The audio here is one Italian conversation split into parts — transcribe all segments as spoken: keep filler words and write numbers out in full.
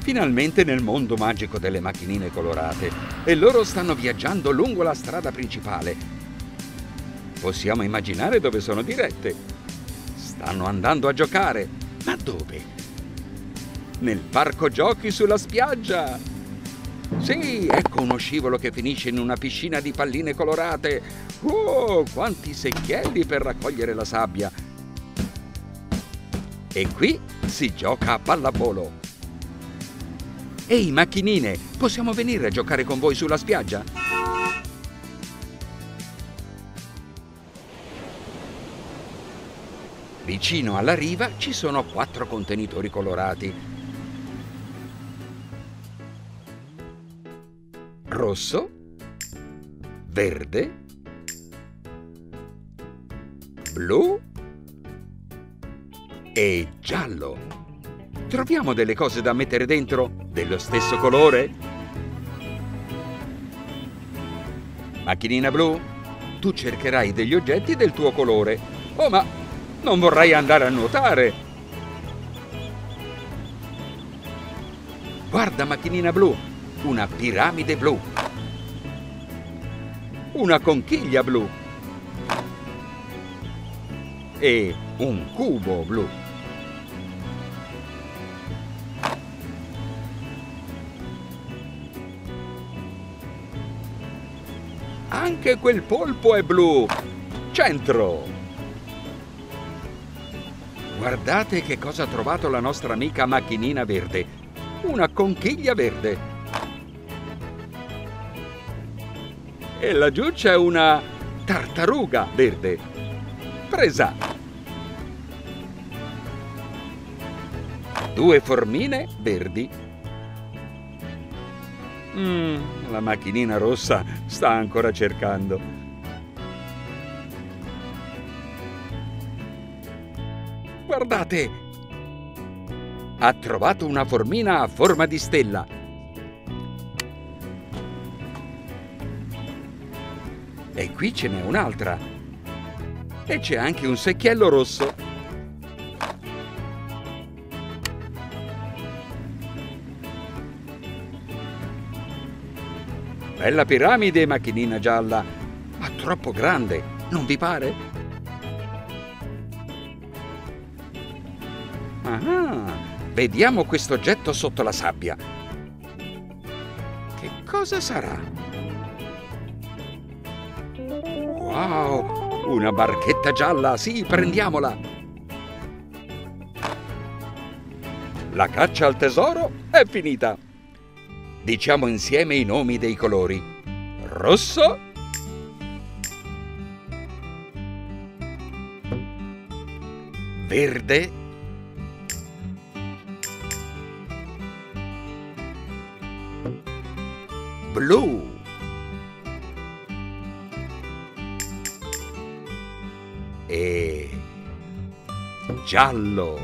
finalmente nel mondo magico delle macchinine colorate e loro stanno viaggiando lungo la strada principale. Possiamo immaginare dove sono dirette. Stanno andando a giocare. Ma dove? Nel parco giochi sulla spiaggia. Sì, ecco uno scivolo che finisce in una piscina di palline colorate. Oh, quanti secchielli per raccogliere la sabbia. E qui si gioca a pallavolo. Ehi, macchinine, possiamo venire a giocare con voi sulla spiaggia? Vicino alla riva ci sono quattro contenitori colorati. Rosso, verde, blu e giallo. Troviamo delle cose da mettere dentro dello stesso colore? Macchinina blu, tu cercherai degli oggetti del tuo colore. Oh, ma non vorrai andare a nuotare? Guarda, macchinina blu, una piramide blu, una conchiglia blu e un cubo blu. Anche quel polpo è blu. Centro. Guardate che cosa ha trovato la nostra amica macchinina verde. Una conchiglia verde. E laggiù c'è una tartaruga verde. Presa. Due formine verdi. Mm, la macchinina rossa sta ancora cercando. Guardate! Ha trovato una formina a forma di stella. E qui ce n'è un'altra. E c'è anche un secchiello rosso. Bella piramide, macchinina gialla, ma troppo grande, non vi pare? Ah, vediamo questo oggetto sotto la sabbia. Che cosa sarà? Wow, una barchetta gialla, sì, prendiamola. La caccia al tesoro è finita. Diciamo insieme i nomi dei colori. Rosso, verde, blu, e giallo.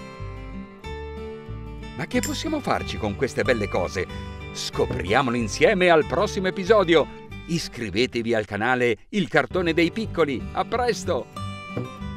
Ma che possiamo farci con queste belle cose? Scopriamolo insieme al prossimo episodio. Iscrivetevi al canale Il Cartone dei Piccoli. A presto!